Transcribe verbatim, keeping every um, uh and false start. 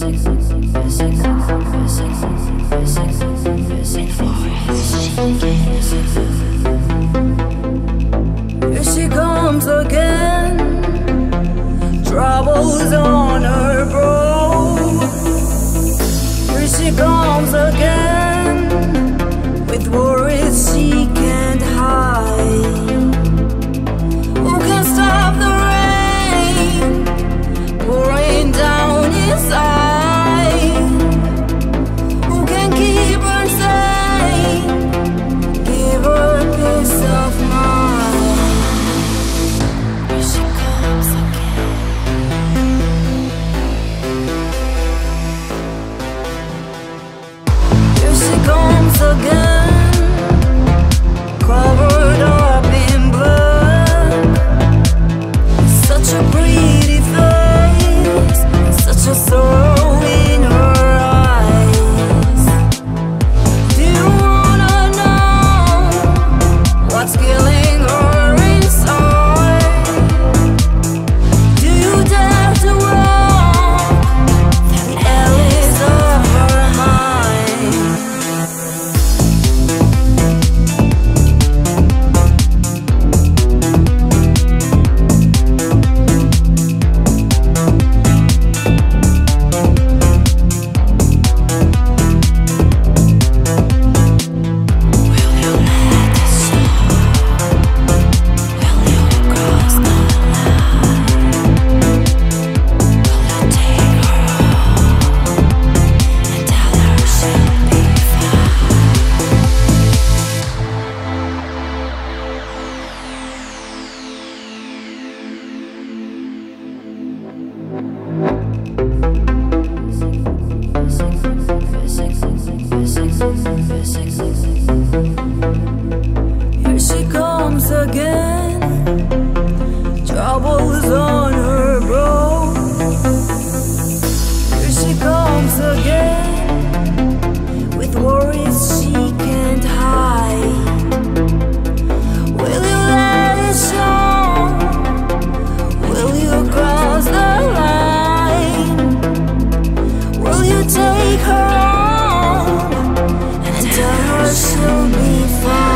Here she comes again, troubles on her brow. Here she comes again, with worries she can't hide. Who can stop the rain pouring down inside? Who can keep her sane, give her peace of mind? Here she comes again. Here she comes again, covered up in blood. Such a pretty face, such a sorrow in her eyes. Do you wanna know what's killing her inside? Do you dare to walk the alleys of her mind? Here she comes again, troubles on her brow. Here she comes again, with worries she can't hide. Will you let it show? Will you cross the line? Will you take her on and tell her she'll be fine?